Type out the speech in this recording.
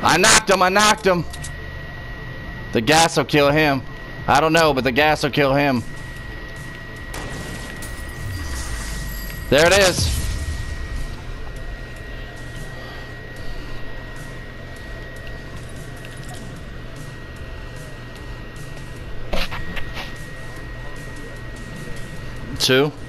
I knocked him. I knocked him. The gas will kill him. I don't know, but the gas will kill him. There it is. Two.